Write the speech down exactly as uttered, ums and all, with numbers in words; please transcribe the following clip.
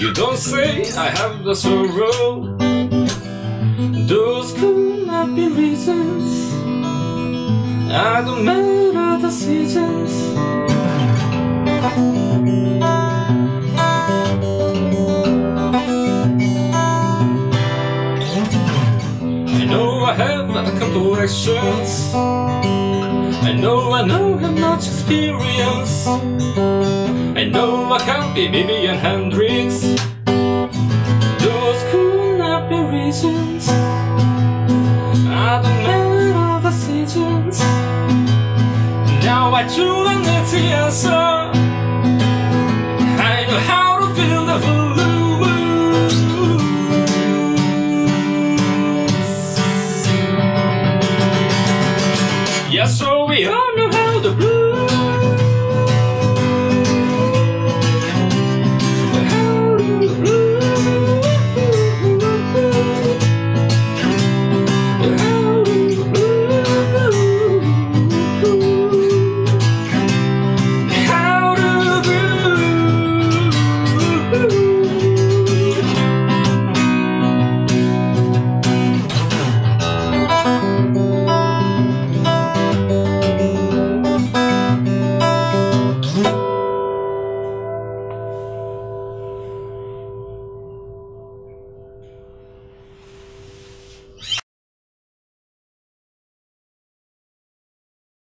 You don't say I have the sorrow. Those could not be reasons. I don't matter the seasons. I know I have a couple actions. I know I know have much experience. I know I can't be Bibi and Hendrix. Those could not be reasons. I don't matter the seasons. Now I truly need the answer. I know how to feel the blues. Yeah, so we all know how the blues. How